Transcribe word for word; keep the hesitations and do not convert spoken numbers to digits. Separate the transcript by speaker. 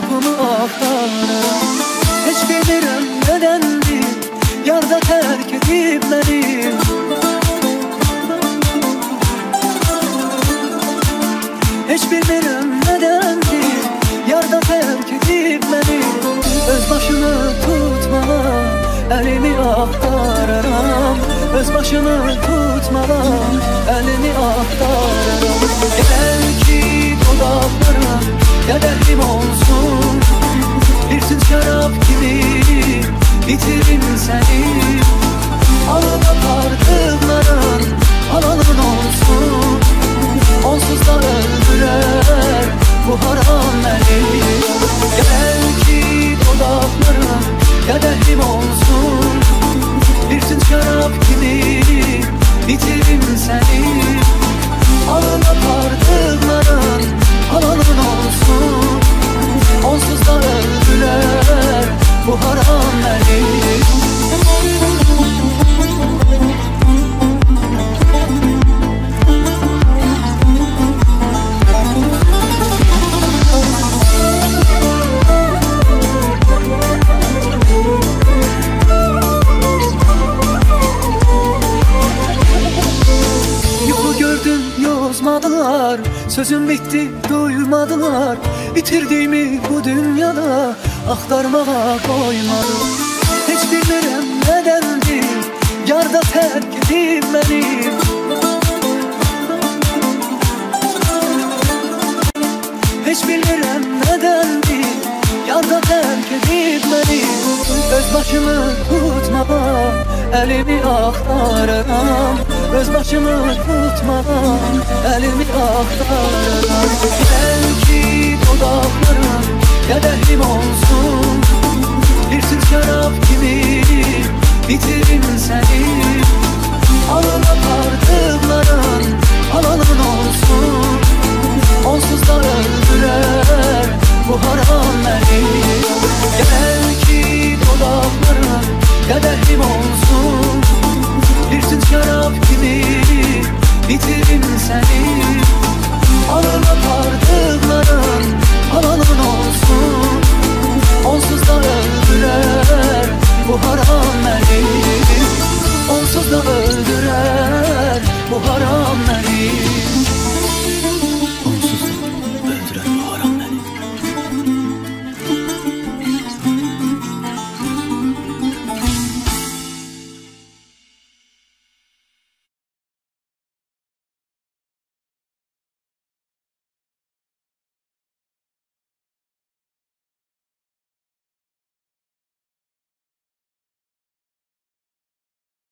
Speaker 1: cevabımı axtarıram. Heç bilmirəm nədəndir yarda tərk edib məni. Heç bilmirəm nədəndir yarda tərk edib məni. Öz başımı tutmağa əlimi axtararam. Öz başımı tutmağa əlimi axtararam. Gəl ki dodaqlara qədəhim olsun, bir tüt şərab kimi bitirim səni. Alıb apardıqların halalın olsun, onsuz da öldürər bu haram məni. Gəl ki dodaqlara qədəhim olsun, bir tüt şərab kimi bitirim səni. Alıb apardıqların halalın olsun, onsuz da öldürər bu haram məni. Yozmadılar, sözüm bitti duymadılar. Bitirdiğimi bu dünyada axtarmağa koymadım. Heç bilmirəm nədəndir yarda tərk edib məni. Heç bilmirəm nədəndir yarda tərk edib məni. Öz başımı tutmağa əlimi axtararam. Öz başımı tutmağa əlimi axtararam. Gəl ki dodaqlara qədəhim olsun, bir tüt şərab kimi bitirim səni. Alıb apardıqların halalın olsun,